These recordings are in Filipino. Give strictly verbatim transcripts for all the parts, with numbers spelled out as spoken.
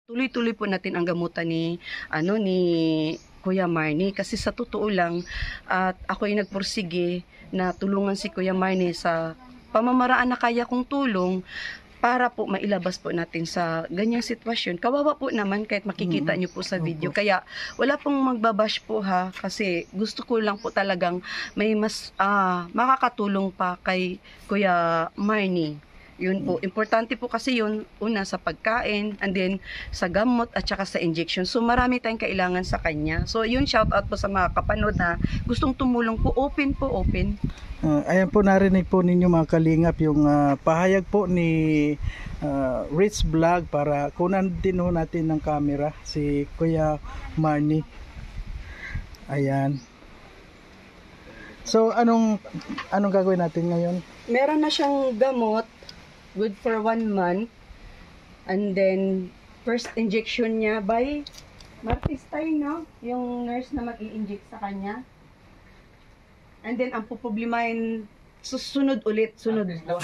tuloy-tuloy po natin ang gamutan ni ano ni Kuya Marnie kasi sa totoo lang at ako ay nagpursige na tulungan si Kuya Marnie sa pamamaraan na kaya kong tulong para po mailabas po natin sa ganyang sitwasyon. Kawawa po naman kahit makikita Mm-hmm. nyo po sa video. Kaya wala pong magbabash po ha kasi gusto ko lang po talagang may mas ah, makakatulong pa kay Kuya Marnie. Yun po, importante po kasi yun, una sa pagkain, and then sa gamot at saka sa injection. So marami tayong kailangan sa kanya. So yun, shout out po sa mga kapanood na gustong tumulong po, open po, open. Uh, ayan po, narinig po ninyo mga kalingap yung uh, pahayag po ni uh, Rich Vlog para kunan din ho natin ng camera si Kuya Marnie. Ayan. So anong anong gagawin natin ngayon? Meron na siyang gamot, good for one month. And then, first injection niya by Martis tayo, no? Yung nurse na mag-i-inject sa kanya. And then, ang puproblemahin, susunod ulit, sunod po.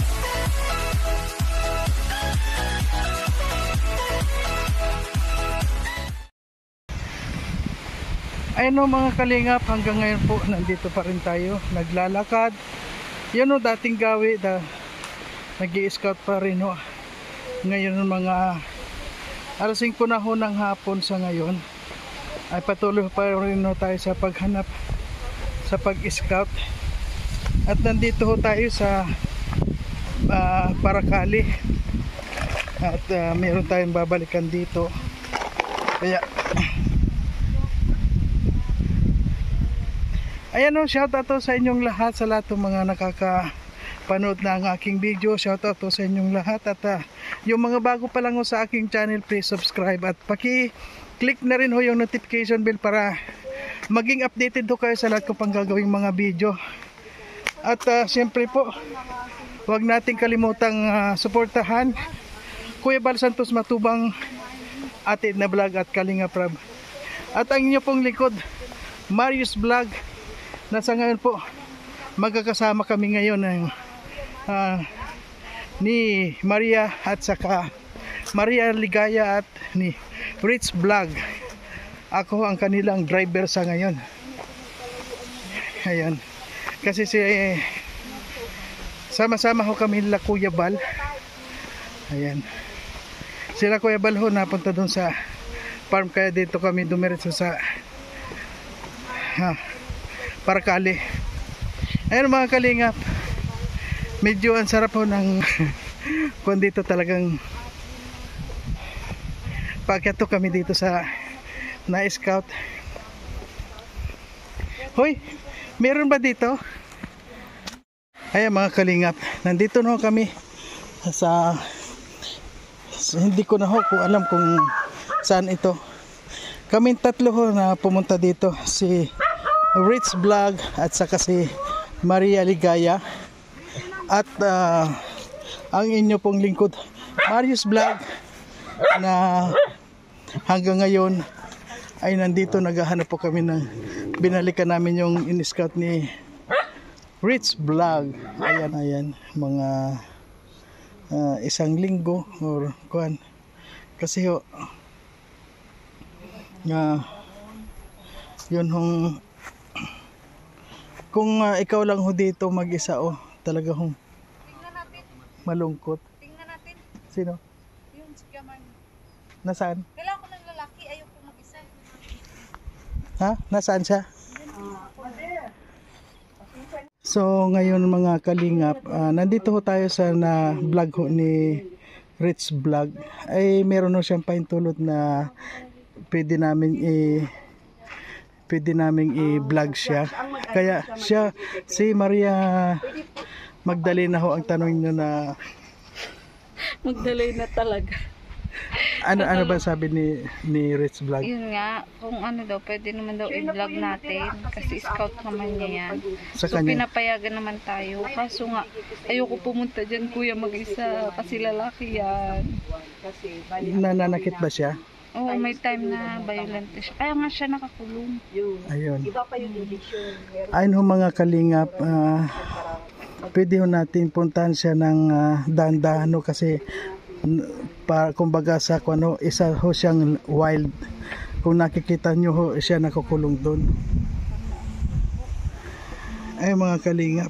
Ayun o mga kalingap, hanggang ngayon po nandito pa rin tayo, naglalakad. Yan o dating gawi, da, nag-i-scout pa rin o. Ngayon mga alas singko na ho ng hapon sa ngayon ay patuloy pa rin ho tayo sa paghanap, sa pag-scout. At nandito ho tayo sa uh, Paracali at uh, meron tayong babalikan dito. Kaya ayan o, shout out to sa inyong lahat, sa lahat ng mga nakakapanood na ang aking video. Shout out to sa inyong lahat. At uh, yung mga bago pa lang ho sa aking channel, please subscribe at paki-click na rin ho yung notification bell para maging updated ho kayo sa lahat ko pang gagawing mga video. At uh, siyempre po, huwag nating kalimutang uh, suportahan Kuya Bal Santos Matubang, Atid na Vlog at Kalinga Prab. At ang inyo pong likod, Marius Vlog. Nasa ngayon po, magkakasama kami ngayon ng uh, ni Maria at saka Maria Ligaya at ni Rich Vlog. Ako ang kanilang driver sa ngayon. Ayan. Kasi si eh, sama-sama ho kami nila Kuya Bal. Ayan. Sila Kuya Bal ho napunta doon sa farm, kaya dito kami dumiretso sa ha, Paracali. Ayun mga kalingap, medyo ang sarap po ng kung dito talagang pagkato kami dito sa na-scout. Hoy, meron ba dito? Ayan mga kalingap, nandito na kami sa, sa hindi ko na ho kung alam kung saan ito. Kaming tatlo ho na pumunta dito, si Rich Vlog at saka si Maria Ligaya at uh, ang inyo pong lingkod Marius Vlog, na hanggang ngayon ay nandito naghahanap po kami ng binalikan namin yung in-scout ni Rich Vlog. Ayan, ayan mga uh, isang linggo or kuan kasi ho uh, yun hong kung uh, ikaw lang ho dito mag-isa oh, talaga hong malungkot. Tingnan natin. Sino? Yun, si Gaman. Nasaan? Kailangan ko ng lalaki, ayoko mag-isa. Ha? Nasaan siya? So ngayon mga kalingap, uh, nandito ho tayo sa na vlog ho ni Rich Vlog. Ay meron ho siyang pahintulot na pwede namin i pwede namin i-vlog siya. Kaya siya, si Maria Magdalena ho ang tanong nyo na Magdalena talaga. ano ano ba sabi ni ni Rich Vlog? Yun nga, kung ano daw, pwede naman daw i-vlog natin. Kasi scout naman niya yan. Sa So kanya? pinapayagan naman tayo. Kaso nga, ayoko pumunta dyan kuya mag-isa. Kasi lalaki yan. Nananakit ba siya? Oo, oh, may time na violent siya. Kaya nga siya nakakulong. Ayun. Ayun ho mga kalingap, uh, pwede ho natin puntahan siya ng uh, dahan-dahan ho kasi para kumbaga sa kuno isa ho siyang wild. Kung nakikita nyo ho siya nakukulong doon. Ay mga kalingap.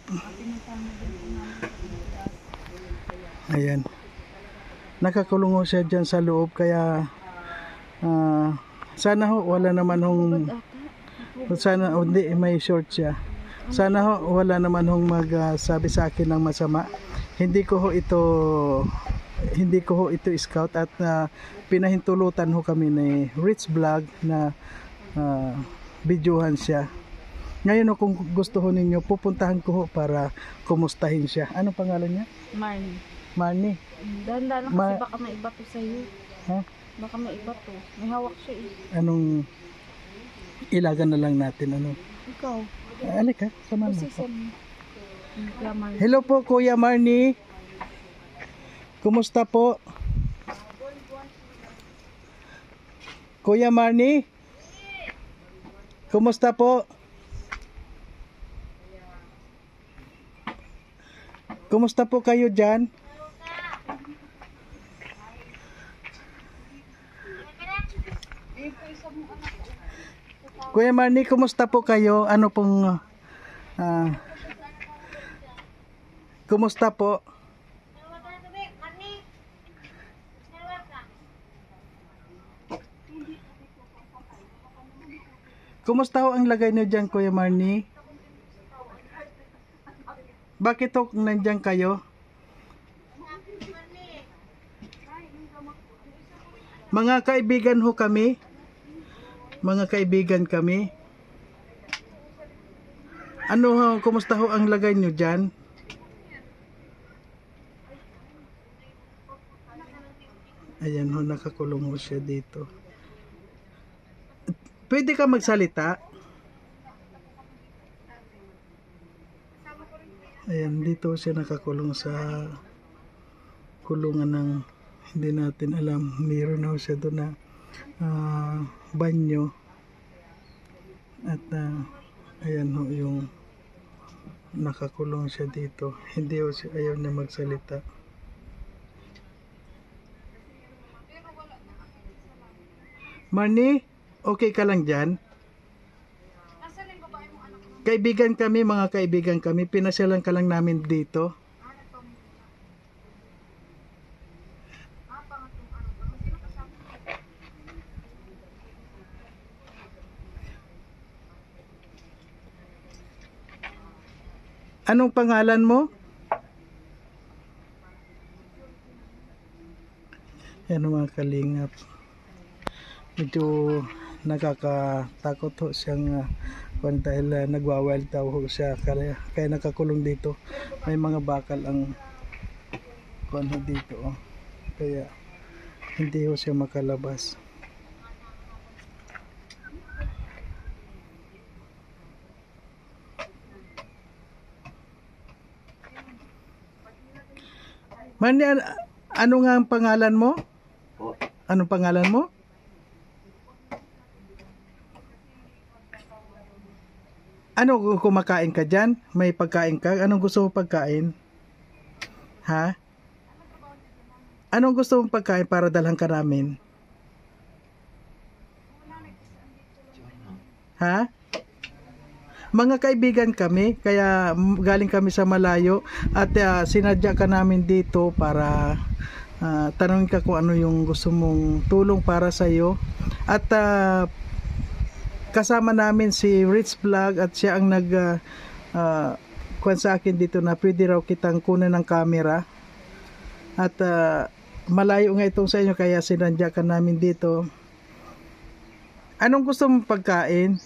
Ayan. Nakakulong ho siya dyan sa loob kaya uh, sana ho wala naman hong sana oh, hindi may short siya. Sana ho wala naman hong magsabi uh, sa akin ng masama. Hindi ko ho ito hindi ko ho ito scout at uh, pinahintulutan ho kami ni Rich Vlog na uh, videohan siya. Ngayon ho, kung gusto ho ninyo pupuntahan ko ho para kumustahin siya. Ano pangalan niya? Marnie. Marnie. Dahan-dahan lang Ma- kasi baka may iba to sa'yo. Ha? Baka may iba to. May hawak siya eh. Anong ilagan na lang natin ano? Ikaw. Ah, alika, sama mo. Kasi sa Kuya Marnie. Hello po Kuya Marnie. Kumusta po? Kuya Marnie? Kumusta po? Kumusta po kayo dyan? Kuya Marnie, kumusta po kayo? Ano pong uh, kumusta po? Kumusta ho ang lagay niyo dyan, Kuya Marnie? Bakit ho nandyan kayo? Mga kaibigan ho kami. Mga kaibigan kami. Ano ho, kumusta ho ang lagay niyo dyan? Ayan ho, nakakulong ho siya dito. Pwede ka magsalita? Ayan, dito siya nakakulong sa kulungan ng hindi natin alam. Meron na siya doon na uh, banyo. At uh, ayan ho yung nakakulong siya dito. Hindi ho siya, ayaw niya magsalita. Marnie, okay ka lang dyan? Kaibigan kami, mga kaibigan kami. Pinasyalan ka lang namin dito. Anong pangalan mo? Yan mga kalingap. Medyo nakakatakot ho siyang uh, kung dahil uh, nagwa-wild daw ho siya kaya, kaya nakakulong dito. May mga bakal ang kung dito oh. Kaya hindi ho siya makalabas. Marnie, an ano nga ang pangalan mo? Anong pangalan mo? Ano kumakain ka dyan? May pagkain ka? Anong gusto mong pagkain? Ha? Anong gusto mong pagkain para dalhan ka namin? Ha? Mga kaibigan kami, kaya galing kami sa malayo at uh, sinadya ka namin dito para uh, tanungin ka kung ano yung gusto mong tulong para sa iyo. At uh, kasama namin si Rich Vlog at siya ang nag uh, uh, kuwan sa akin dito na pwede raw kitang kunan ng camera. At uh, malayo nga itong sa inyo kaya sinadya ka namin dito. Anong gusto mong pagkain?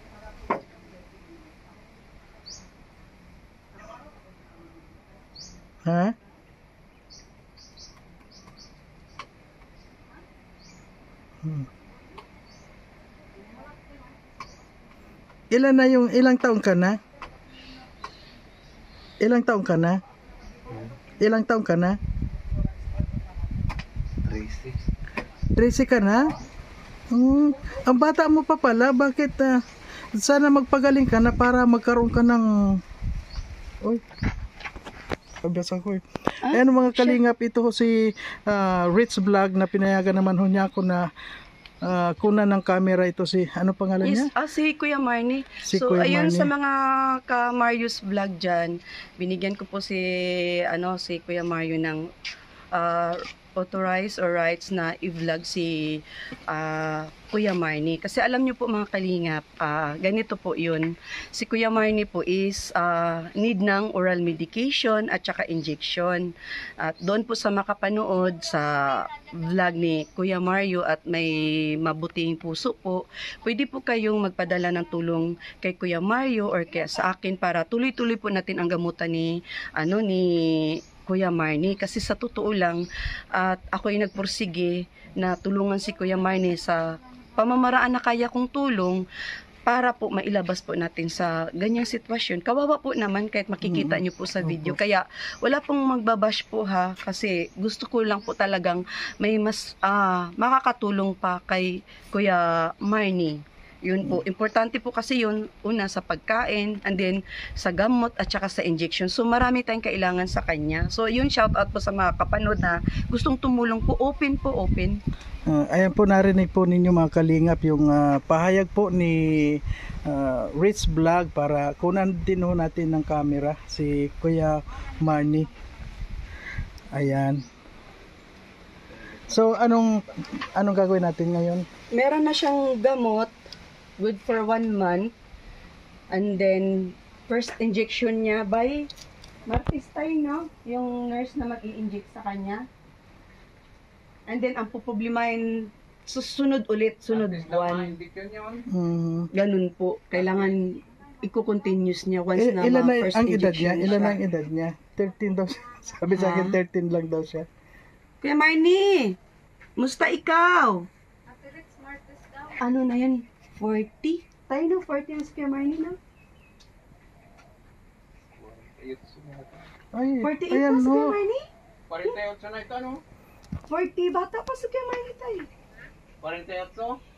Ha? Hmm. Ilan na yung ilang taon ka na? Ilang taon ka na? Ilang taon ka na? thirty ka na? Hmm. Ang bata mo pa pala, bakit uh, sana magpagaling ka na para magkaroon ka ng Oy. Pabasa ko eh. Ah, Ayan mga kalingap, ito ho si ah, Rich Vlog na pinayagan naman ho niya ako na ah, kunan ng camera ito si, ano pangalan niya? Yes, ah, si Kuya Marnie. Si So, Kuya ayun Marnie. sa mga ka-Marius vlog dyan, binigyan ko po si, ano, si Kuya Mario ng ah, authorized or rights na i-vlog si ah, Kuya Marnie. Kasi alam niyo po mga kalingap, ah, ganito po yun. Si Kuya Marnie po is ah, need ng oral medication at saka injection. At doon po sa makapanood sa vlog ni Kuya Mario at may mabuting puso po, pwede po kayong magpadala ng tulong kay Kuya Mario or kaya sa akin para tuloy-tuloy po natin ang gamutan ni ano ni Kuya Marnie. Kasi sa totoo lang, at ako ay nagpursige na tulungan si Kuya Marnie sa pamamaraan na kaya kong tulong para po mailabas po natin sa ganyang sitwasyon. Kawawa po naman kahit makikita niyo po sa video. Kaya wala pong magbabash po ha, kasi gusto ko lang po talagang may mas ah, makakatulong pa kay Kuya Marnie. Yun po, importante po kasi yun, una sa pagkain, and then sa gamot at saka sa injection. So marami tayong kailangan sa kanya. So yun, shout out po sa mga kapanood na gustong tumulong po, open po, open. Ah, ayan po, narinig po ninyo mga kalingap yung ah, pahayag po ni ah, Rich Vlog para kunan din ho natin ng camera si Kuya Marnie. Ayan. So anong anong gagawin natin ngayon? Meron na siyang gamot, good for one month. And then, first injection niya by Martis tayo, no? Yung nurse na mag-i-inject sa kanya. And then, ang puproblemahin, susunod ulit, sunod buwan. Hmm. Ganun po. Kailangan i-continuous niya once Il- na ilan na ma-first ang edad niya? injection Ilan na siya. ang edad niya? thirteen daw siya. Sabi sa akin Ha? thirteen lang daw siya. Kuya Marnie, musta ikaw? Ano na yun? forty? Tayo no, forty na si Kuya Marnie, no? Ay, forty-eight ayan na si Kuya no. Marnie? forty-eight na ito, ano? forty, bata pa si Kuya Marnie tayo. forty-eight?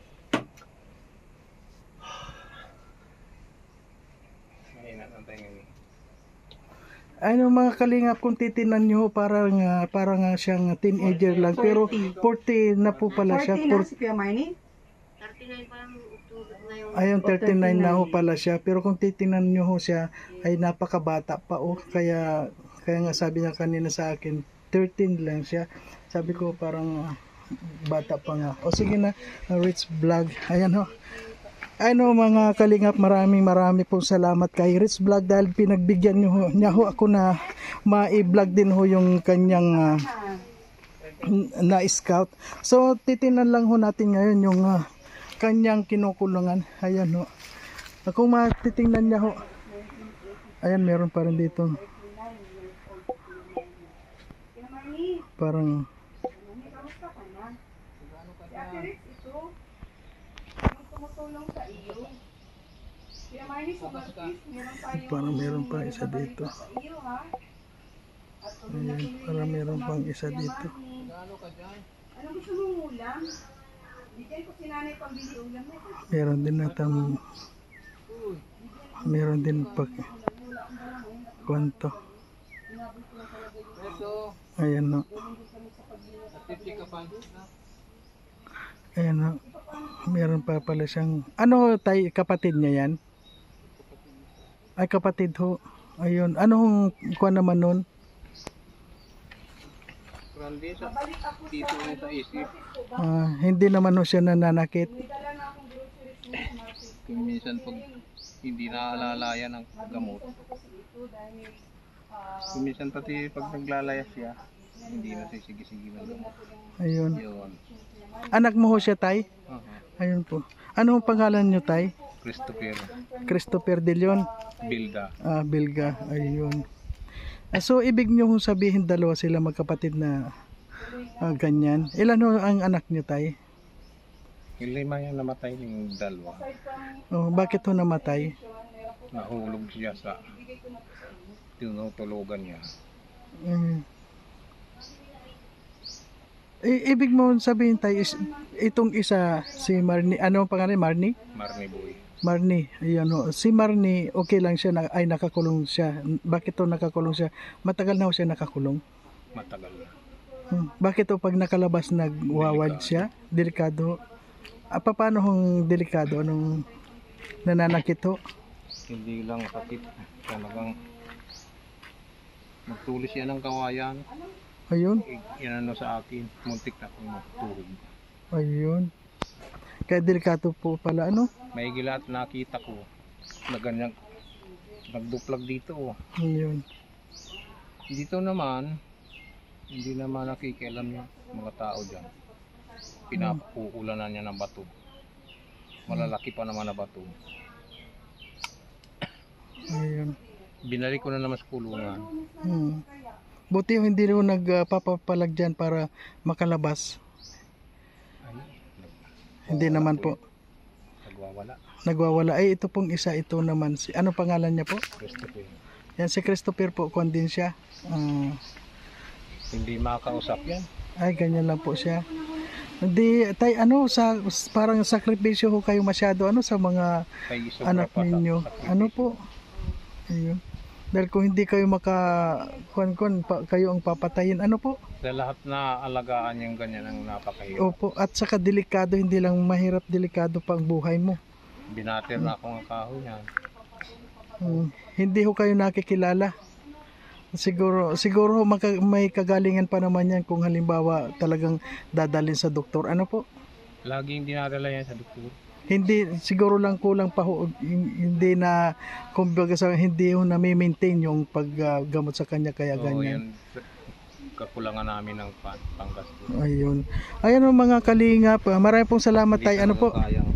Mahina ng tayo ngayon. Ano mga kalingap, kung titinan nyo parang ah, parang ah, siyang teenager lang pero forty na po pala siya. forty na For- si Kuya Marnie? Ayun, O, thirty-nine na ho thirty-nine. pala siya. Pero kung titinan nyo ho siya, ay napakabata pa oh. Kaya, kaya nga sabi niya kanina sa akin, thirteen lang siya. Sabi ko parang ah, bata pa nga. O sige na, ah, Rich Vlog. Ayan ho. Ano mga kalingap, maraming maraming po salamat kay Rich Vlog dahil pinagbigyan niyo ho, niya ho ako na ma-i-vlog din ho yung kanyang ah, na scout. So titinan lang ho natin ngayon yung ah, kanyang kinukulungan. Ayan ho. Kung matitingnan niya ho. Ayan, meron pa rin dito. Parang Tumutulong sa iyo. Kuya Marnie, sa Baptist, meron tayo parang meron pa isa dito. sa iyo, ha? At tuloy na Ayan, tuloy parang na meron ito pang ng isa Kuya dito. Marnie. Ano gusto mong ulam? Bigyan ko si nanay pambili ulam na ito. Meron din natang meron din pag kwanto. Ayan no. Ayan no. Meron pa pala siyang ano tay kapatid niya yan? Ay kapatid ho. Ayun. Anong kuha naman nun? Grande sa dito na sa isip. Ah, hindi naman ho siya nananakit. Kung minsan pag hindi naalalayan ng gamot. Kung minsan pati pag naglalaya siya, hindi na sisigi-sigi ng gamot. Ayun. Yun. Anak mo ho siya tay? Aha. Ayun po. Ano ang pangalan niyo tay? Christopher Christopher De Leon. Bilda. Ah, Bilga. Ayun. Ah, so ibig niyo kung sabihin dalawa sila magkapatid na ah, ganyan. Ilan ho ang anak niyo tay? Yung lima yan namatay yung dalawa. Oh, bakit ho namatay? Nahulog siya sa tinutulugan niya. Mm. I- ibig mo sabihin tayo is, itong isa si Marnie, ano ang pangalan? Marnie? Marnie Boy. Marnie, ayan ho. Si Marnie, okay lang siya, na, ay nakakulong siya. Bakit to nakakulong siya? Matagal na ho siya nakakulong. Matagal na. Hmm. Bakit o pag nakalabas nagwawad siya? Delikado. Ah, pa- paano hong delikado? Anong nananakit ho? Hindi lang sakit. Talagang magtulis yan ng kawayan. Ayun. I- Inano sa akin. Muntik na akong magtuhog. Ayun. Kaya delikado po pala ano? May gila at nakita ko na ganyan. Nagduplag dito. Oh. Ayun. Dito naman, hindi naman nakikialam yung mga tao dyan. Pinapuulanan niya ng bato. Malalaki pa naman na bato. Ayun. Binalik ko na naman sa kulungan. Hmm. Buti yung hindi rin nagpapapalag dyan para makalabas. Ay, Hindi naman po. nagwawala. Nagwawala. Ay, ito pong isa. Ito naman. Si, ano pangalan niya po? Christopher. Yan si Christopher po. Kung din siya. Ah, Hindi makausap yan. ay, ganyan lang po siya. Hindi, tay, ano, sa, parang sakripisyo ho kayo masyado, ano, sa mga Kay sobra anak pa sa- ninyo. sa Ano po? Ayun. Dahil kung hindi kayo maka, kuan kuan, pa, kayo ang papatayin, ano po? Sa lahat na alagaan yung ganyan ang napakahirap. Opo, at saka delikado, hindi lang mahirap, delikado pa ang buhay mo. Binatir na ako ng kahoy niyan. Hmm, hindi ho kayo nakikilala. Siguro, siguro ho maka, may kagalingan pa naman yan kung halimbawa talagang dadalhin sa doktor. Ano po? Laging dinadala yan sa doktor. Hindi, siguro lang kulang pa ho, hindi na, kumbaga sa, hindi ho na-maintain yung paggamot sa kanya kaya Oo, ganyan. yan. Kakulangan namin ng pan, panggastos. Ayun. Ayan o mga kalingap, ah, marami pong salamat tayo. Ano po? Kayang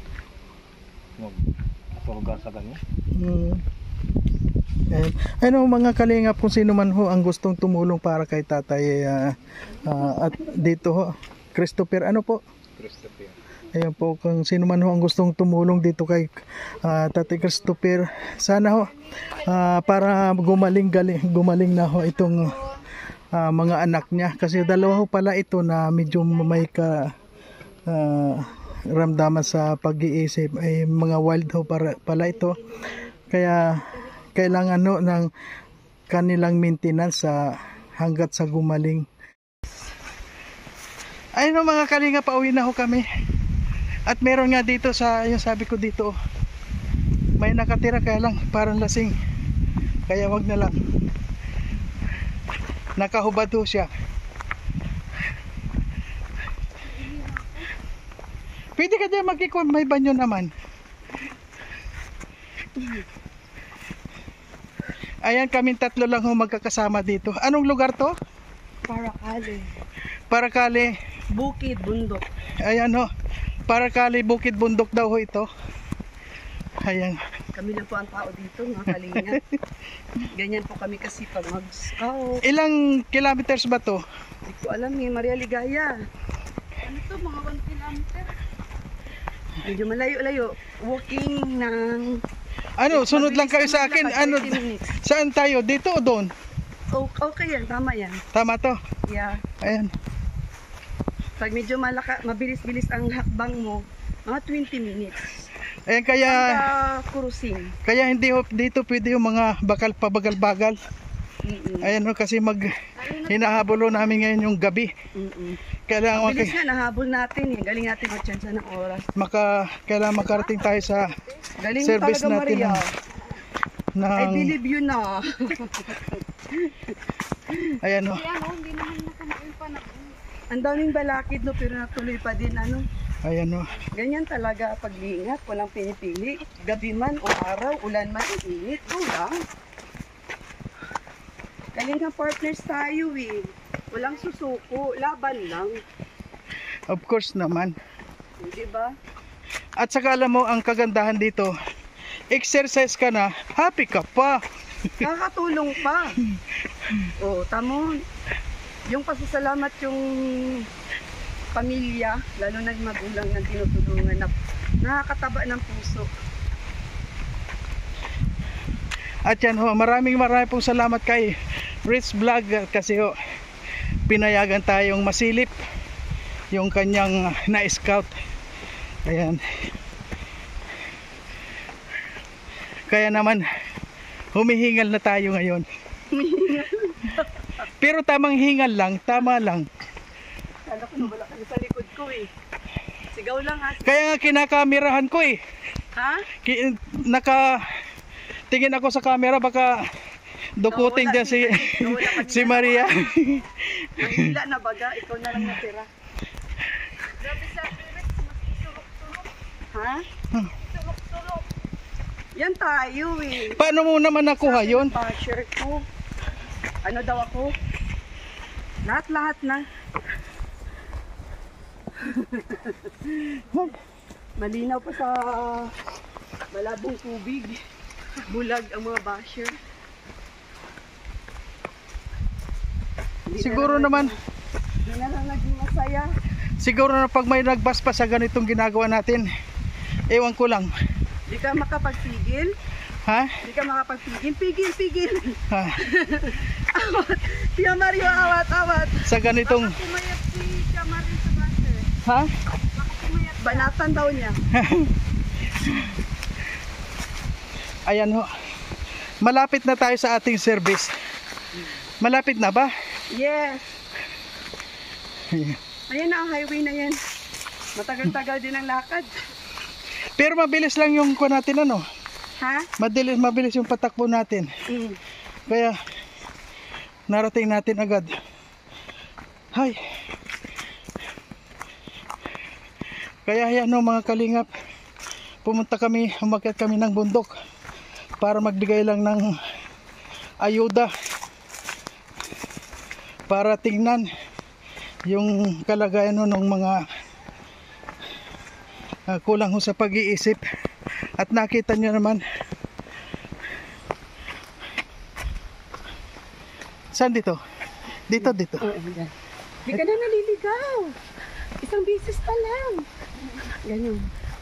mag-aturga sa ganyan. Hmm. Ayan. Ano mga kalingap, kung sino man ho ang gustong tumulong para kay tatay ah, ah, at dito ho, Christopher, ano po? Christopher. Ayan po, kung sino man ho ang gustong tumulong dito kay ah, tatay Christopher, sana ho ah, para gumaling, galing, gumaling na ho itong ah, mga anak niya, kasi dalawa ho pala ito na medyo may ka ah, ramdaman sa pag-iisip, ay mga wild ho para, pala ito, kaya kailangan no ng kanilang maintenance sa hanggat sa gumaling. Ayun no mga kalinga, pauwi na ho kami. At meron nga dito sa, yung sabi ko dito, may nakatira kaya lang parang lasing. Kaya wag na lang. Nakahubad ho siya. Pwede ka dyan magkikon, may banyo naman. Ayan, kaming tatlo lang ho magkakasama dito. Anong lugar to? Parakali. Parakali. Bukid, bundok. Ayan ho. Parakali, Bukid, Bundok daw ho ito. Ayan. Kami lang po ang tao dito, mga kalinga. Ganyan po kami kasi pag mag-scout. Ilang kilometers ba to? Hindi ko alam eh, Maria Ligaya. Ano to, mga one kilometer? Medyo malayo-layo. Walking ng... Ano, sunod lang kayo sa akin. Ano, thirty minutes. saan tayo? Dito o doon? Oh, okay yan, tama yan. Tama to. Yeah. Ayan. Pag medyo malaka, mabilis-bilis ang hakbang mo, mga twenty minutes. Ayan, kaya Hanggang cruising. kaya hindi ho dito pwede yung mga bakal pabagal-bagal. Mm-mm. Ayan ho, kasi mag hinahabol ho namin ngayon yung gabi. Mm-mm. Kailangan maka, Bilis nga, nahabol natin eh. Galing natin magtsansa ng oras. maka kailangan makarating tayo sa Galing mo service talaga, natin Maria. ng, I ng believe you na. ayan ho. Kaya no, hindi naman nakamain pa na. Ang daming balakid no, pero natuloy pa din ano. Ayan ho. Ganyan talaga paglingat, walang pinipili. Gabi man o araw, ulan man, init, ulang. Galing nga partners tayo eh. Walang susuko, laban lang. Of course naman. Di ba? At saka alam mo ang kagandahan dito, exercise ka na, happy ka pa. Nakakatulong pa. O, tamo. Yung pasasalamat yung pamilya, lalo na yung magulang na tinutulungan na nakakataba ng puso. At yan ho, maraming maraming pong salamat kay Rich Vlog kasi ho, pinayagan tayong masilip yung kanyang na-scout. Ayan. Kaya naman, humihingal na tayo ngayon. Pero tamang hingal lang, tama lang. Kala ko wala ka sa likod ko eh. Sigaw lang ha. Kaya nga kinakamerahan ko eh. Ha? Ki- naka tingin ako sa camera, baka dukuting Nawala dyan si, nawala kanina. si Maria. Nahila na baga, ikaw na lang natira. Ha? Tulok-tulok. Yan tayo eh. Paano mo naman nakuha yun? Basher ko. Ano daw ako? Lahat-lahat na. Malinaw pa sa malabong tubig. Bulag ang mga basher. Hindi Siguro na naman, Hindi na lang naging masaya. siguro na pag may nagbaspas sa ganitong ginagawa natin, ewan ko lang. Di ka makapagpigil. Ha? Di ka makapagpigil. Pigil, pigil. Ha? Awat. Tia Mario, awat, awat. Sa ganitong, Baka pumayat si Tia Mario sa basher. ha? Baka pumayat. Banatan daw niya. Ayan ho. Malapit na tayo sa ating service. Malapit na ba? Yes. Ayan na ang highway na yan. Matagal-tagal din ang lakad. Pero mabilis lang yung kuha natin, ano? Ha? Mabilis, mabilis yung patakbo natin. Mm. Kaya narating natin agad. Hay. Kaya yan no, mga kalingap. Pumunta kami, umakyat kami ng bundok para magbigay lang ng ayuda. Para tingnan yung kalagayan no, ng mga uh, kulang ho sa pag-iisip. At nakita nyo naman. Saan dito? Dito, dito. Oo, yan. Di ka na naliligaw. Isang beses pa lang. Ganyan.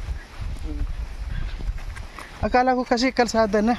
Akala ko kasi kalsada na.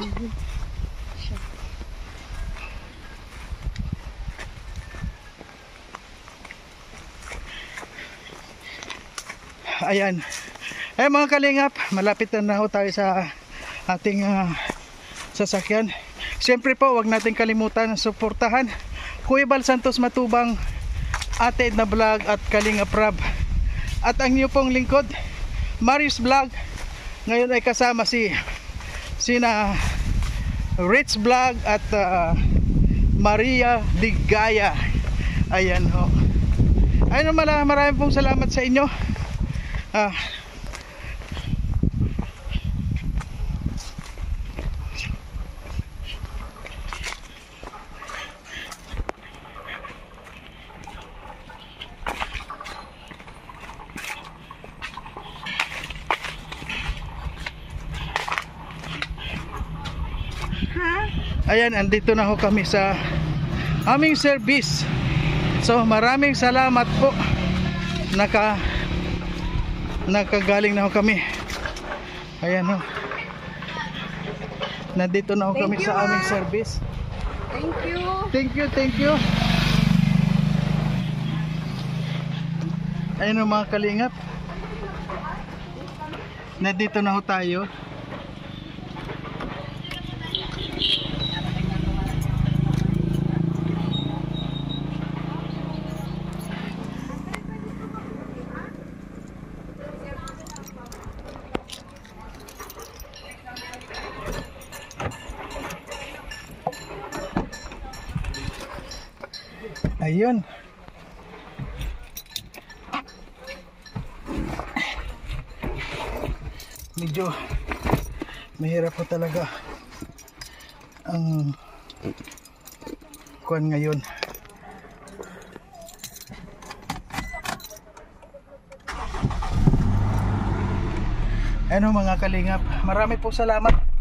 Ayan. Ay mga kalingap, malapit na ho tayo sa ating uh, sasakyan. Siyempre po, wag natin kalimutan suportahan Kuya Bal Santos Matubang, Ate Edna Vlog at Kalingap Rab. At ang niyo pong lingkod, Marius Vlog. Ngayon ay kasama si sina Rich Vlog at uh, Maria Digaya. Ayan ho. Ayun, maraming maraming pong salamat sa inyo. Ah, ayan, andito na ho kami sa aming service. So maraming salamat po. Naka nakagaling na ho kami. Ayan ho. Nandito na ho Thank kami you, sa ah. aming service. Thank you. Thank you, thank you. Ayan ho mga kalingap. Nandito na ho tayo. Ayun. Medyo mahirap po talaga ang kuwan ngayon. Ano mga kalingap, marami po salamat